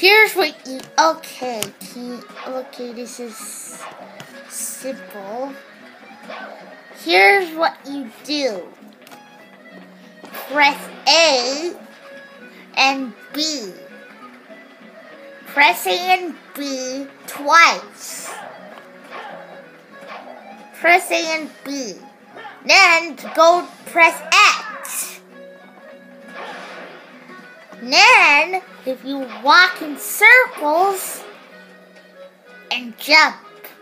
Here's what you, okay, this is simple. Here's what you do. Press A and B. Press A and B twice. Press A and B. Then go press X. Then, if you walk in circles and jump.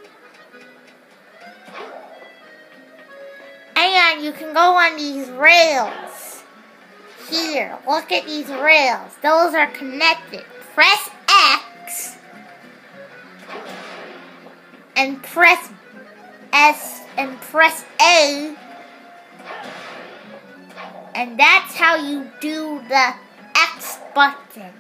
And you can go on these rails. Here, look at these rails. Those are connected. Press X and press S and press A. And that's how you do the X button.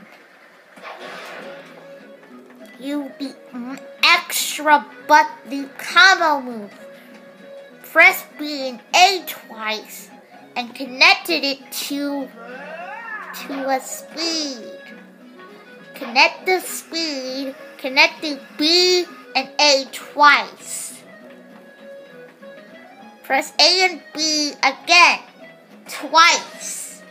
The extra the combo move. Press B and A twice and connected it to a speed. Connect the speed, connect the B and A twice. Press A and B again, twice.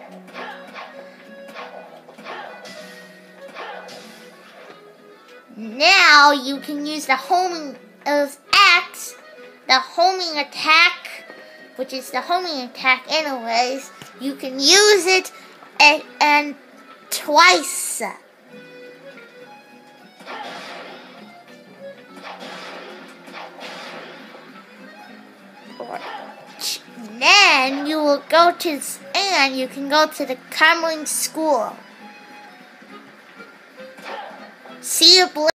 Now you can use the homing of X, the homing attack, which is the homing attack anyways. You can use it and twice. Then you will go to, and you can go to the Kremlin School. See you.